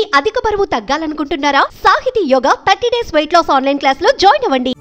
అధిక బరువు తగ్గాలనుకుంటున్నారా? Sahiti yoga 30 days weight loss online class లో జాయిన్ అవ్వండి.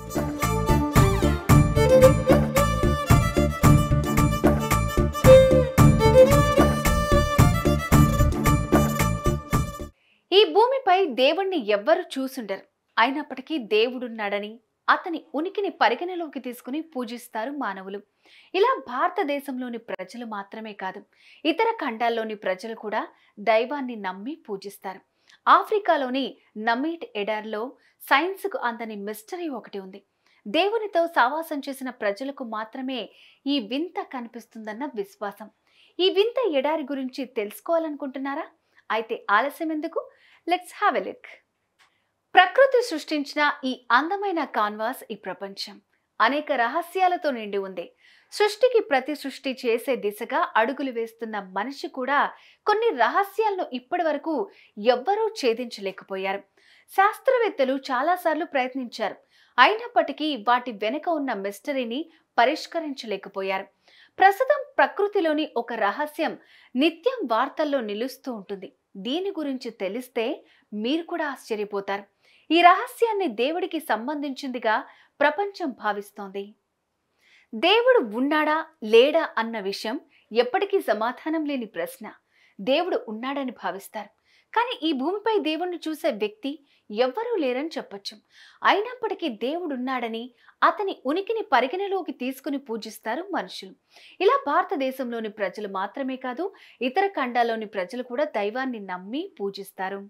ఈ భూమిపై దేవుణ్ణి ఎవ్వరు చూసుండరు. అయినప్పటికీ దేవుడున్నాడని అతని ఉనికిని పరిగణలోకి తీసుకుని పూజిస్తారు మానవులు. ఇలా భారతదేశంలోని ప్రజలు మాత్రమే కాదు, ఇతర ఖండాల్లోని ప్రజలు కూడా దైవాన్ని నమ్మి పూజిస్తారు. ఆఫ్రికాలోని నమీట్ ఎడారిలో సైన్స్కు అందని మిస్టరీ ఒకటి ఉంది. దేవునితో సావాసం చేసిన ప్రజలకు మాత్రమే ఈ వింత కనిపిస్తుందన్న విశ్వాసం. ఈ వింత ఎడారి గురించి తెలుసుకోవాలనుకుంటున్నారా? అయితే ఆలస్యం ఎందుకు? Let's have a look. ప్రకృతి సృష్టించిన ఈ అందమైన కాన్వాస్ ఈ ప్రపంచం అనేక రహస్యాలతో నిండి ఉంది. సృష్టికి ప్రతి సృష్టి చేసే దిశగా అడుగులు వేస్తున్న మనిషి కూడా కొన్ని రహస్యాలను ఇప్పటి వరకు ఎవ్వరూ ఛేదించలేకపోయారు. శాస్త్రవేత్తలు చాలాసార్లు ప్రయత్నించారు, అయినప్పటికీ వాటి వెనుక ఉన్న మిస్టరీని పరిష్కరించలేకపోయారు. ప్రస్తుతం ప్రకృతిలోని ఒక రహస్యం నిత్యం వార్తల్లో నిలుస్తూ ఉంటుంది. దీని గురించి తెలిస్తే మీరు కూడా ఆశ్చర్యపోతారు. ఈ రహస్యాన్ని దేవుడికి సంబంధించిందిగా ప్రపంచం భావిస్తోంది. దేవుడు ఉన్నాడా లేడా అన్న విషయం ఎప్పటికీ సమాధానం లేని ప్రశ్న. దేవుడు ఉన్నాడని భావిస్తారు, కానీ ఈ భూమిపై దేవుణ్ణి చూసే వ్యక్తి ఎవ్వరూ లేరని చెప్పొచ్చు. అయినప్పటికీ దేవుడున్నాడని అతని ఉనికిని పరిగణలోకి తీసుకుని పూజిస్తారు మనుషులు. ఇలా భారతదేశంలోని ప్రజలు మాత్రమే కాదు, ఇతర ఖండాల్లోని ప్రజలు కూడా దైవాన్ని నమ్మి పూజిస్తారు.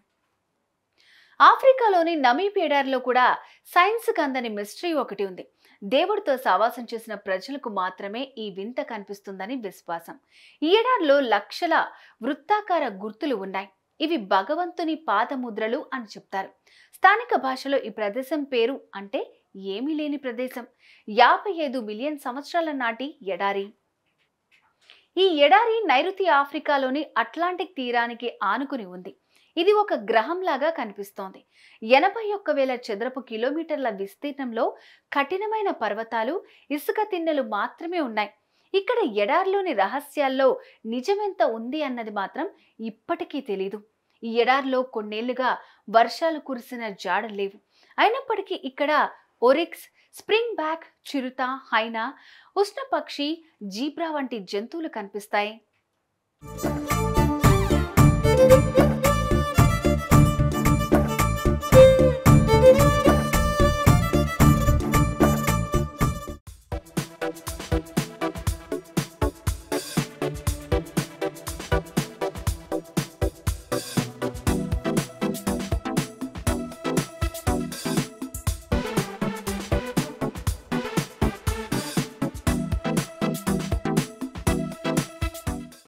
ఆఫ్రికాలోని నమీబ్ ఎడారిలో కూడా సైన్స్కు అందని మిస్టరీ ఒకటి ఉంది. దేవుడితో సావాసం చేసిన ప్రజలకు మాత్రమే ఈ వింత కనిపిస్తుందని విశ్వాసం. ఈ ఎడారిలో లక్షల వృత్తాకార గుర్తులు ఉన్నాయి. ఇవి భగవంతుని పాదముద్రలు అని చెప్తారు. స్థానిక భాషలో ఈ ప్రదేశం పేరు అంటే ఏమీ లేని ప్రదేశం. 55 మిలియన్ సంవత్సరాల నాటి ఎడారి. ఈ ఎడారి నైరుతి ఆఫ్రికాలోని అట్లాంటిక్ తీరానికి ఆనుకుని ఉంది. ఇది ఒక గ్రహంలాగా కనిపిస్తోంది. 81,000 చదరపు కిలోమీటర్ల విస్తీర్ణంలో కఠినమైన పర్వతాలు, ఇసుక తిన్నెలు మాత్రమే ఉన్నాయి. ఇక్కడ ఎడారిలోని రహస్యాల్లో నిజమెంత ఉంది అన్నది మాత్రం ఇప్పటికీ తెలీదు. ఈ ఎడారిలో కొన్నేళ్లుగా వర్షాలు కురిసిన జాడలేవు. అయినప్పటికీ ఇక్కడ ఒరిక్స్, స్ప్రింగ్ బ్యాక్, చిరుత, హైనా, ఉష్ణపక్షి, జీబ్రా వంటి జంతువులు కనిపిస్తాయి.